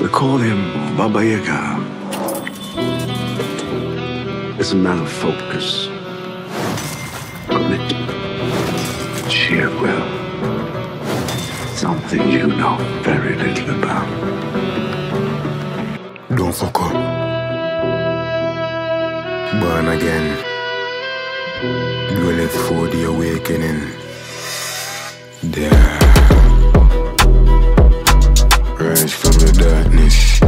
We call him Babayaga. It's a man of focus, commitment, sheer will. Something you know very little about. Don't fuck up. Born again. Dwelleth for the awakening. There. Rise from the darkness.